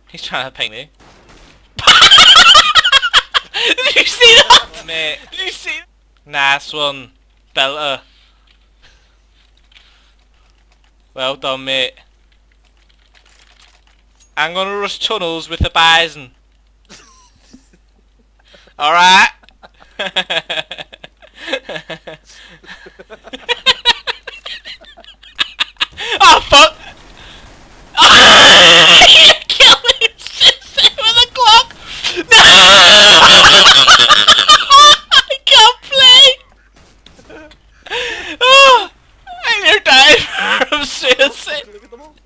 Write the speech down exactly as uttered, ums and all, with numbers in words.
He's trying to ping me. Did you see that? Mate. Did you see that? Nice one. Belter. Well done, mate. I'm gonna rush tunnels with the bison. Alright? Oh fuck! You killed me with a clock! No! I can't play! Oh, I'm near dying from suicide.